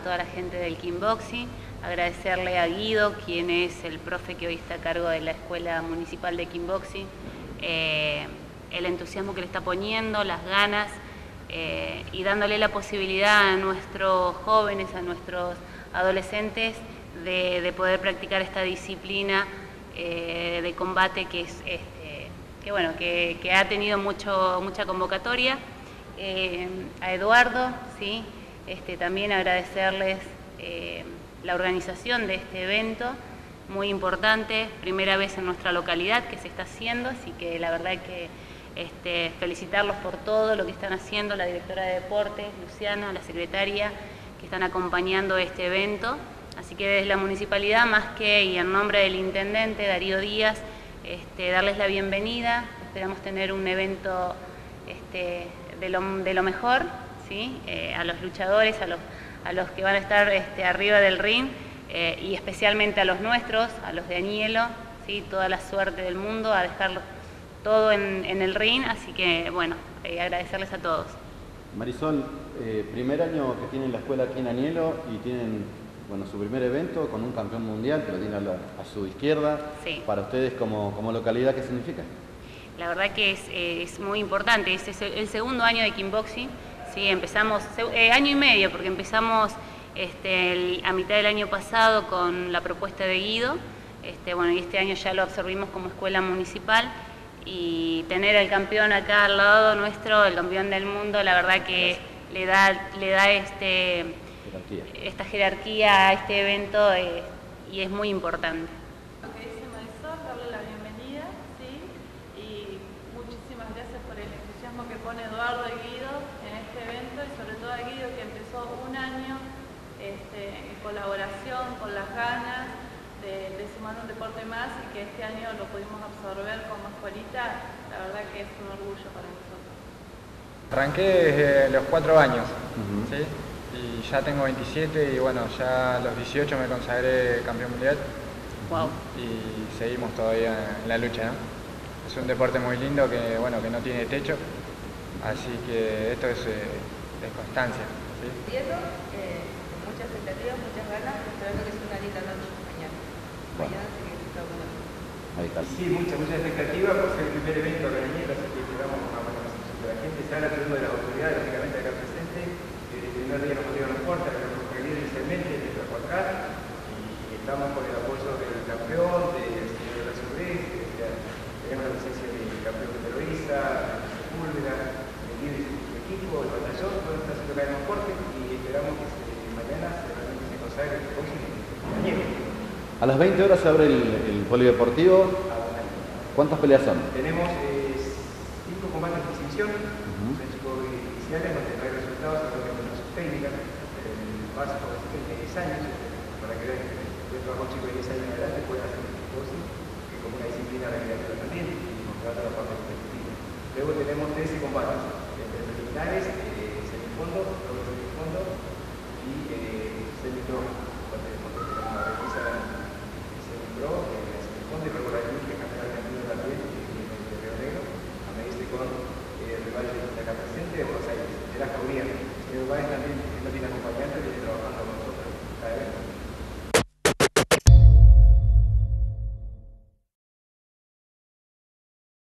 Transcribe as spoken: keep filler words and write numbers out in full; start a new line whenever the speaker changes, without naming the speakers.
toda la gente del kickboxing, agradecerle a Guido, quien es el profe que hoy está a cargo de la Escuela Municipal de Kickboxing, eh, el entusiasmo que le está poniendo, las ganas, eh, y dándole la posibilidad a nuestros jóvenes, a nuestros adolescentes, de, de poder practicar esta disciplina eh, de combate que, es, este, que, bueno, que, que ha tenido mucho, mucha convocatoria. Eh, a Eduardo, ¿sí? este, también agradecerles eh, la organización de este evento, muy importante, primera vez en nuestra localidad que se está haciendo, así que la verdad que este, felicitarlos por todo lo que están haciendo, la directora de deportes, Luciana, la secretaria, que están acompañando este evento. Así que desde la municipalidad, más que y en nombre del intendente Darío Díaz, este, darles la bienvenida. Esperamos tener un evento este, de, lo, de lo mejor, ¿sí? eh, a los luchadores, a los, a los que van a estar este, arriba del ring, eh, y especialmente a los nuestros, a los de Añelo, ¿sí? Toda la suerte del mundo, a dejarlo todo en, en el ring. Así que, bueno, eh, agradecerles a todos.
Marisol, eh, primer año que tienen la escuela aquí en Añelo y tienen... Bueno, su primer evento con un campeón mundial que lo tiene a, la, a su izquierda.
Sí.
Para ustedes como, como localidad, ¿qué significa?
La verdad que es, eh, es muy importante. Este es el segundo año de kickboxing. Sí, empezamos, eh, año y medio, porque empezamos este, el, a mitad del año pasado con la propuesta de Guido. Este, bueno, y este año ya lo absorbimos como escuela municipal. Y tener al campeón acá al lado nuestro, el campeón del mundo, la verdad que le da, le da este... Jerarquía. esta jerarquía a este evento, eh, y es muy importante.
Lo que dice Marisol, darle la bienvenida, ¿sí? Y muchísimas gracias por el entusiasmo que pone Eduardo y Guido en este evento, y sobre todo a Guido, que empezó un año este, en colaboración, con las ganas de, de sumar un deporte más, y que este año lo pudimos absorber como escuelita. La verdad que es un orgullo para nosotros.
Arranqué desde los cuatro años,
uh-huh. ¿sí?
Y ya tengo veintisiete y bueno, ya a los dieciocho me consagré campeón mundial.
Wow.
Y seguimos todavía en la lucha, ¿no? Es un deporte muy lindo que, bueno, que no tiene techo, así que esto es, eh, es constancia, ¿sí?
Entiendo, eh, muchas expectativas, muchas ganas, esperando que sea una linda noche mañana.
Bueno.
Mañana sí que está bueno.
Ahí está.
Sí, mucha, mucha expectativa por ser el primer evento de Añelo, así que esperamos una buena recepción de la gente. Se habla primero de las autoridades, lógicamente acá presente. El primer día nos pudieron los cortes, pero nos pudieron inicialmente desde la acá, y estamos con el apoyo del campeón, del señor de la sorpresa, tenemos la presencia del campeón de Televisa, de Púlvera, el líder de su equipo, el batallón, todo está haciendo caer los cortes, y esperamos que se, mañana se realmente se consagre el próximo Añelo.
A las veinte horas se abre el, el polideportivo. ¿Cuántas peleas son?
Tenemos eh, cinco combates de exhibición, uh-huh. Son chicos iniciales donde no hay resultados, sino que no son técnicas. El básico de diez años, para que vean que dentro de los chicos de diez años en adelante pueden hacer un kickboxing, que como una disciplina recreativa también, y mostrar la parte competitiva. Luego tenemos trece combates, entre preliminares, eh, semifondo, doble semifondo y eh, semi-pro. Tenemos una revisa semi-pro, eh, semifondo, y luego la industria campeonato argentino también, que es de Río Negro, a medirse con eh, el rival de acá presente de Buenos Aires, de la Jauría. El Uruguay también no tiene acompañante, viene trabajando con nosotros cada evento.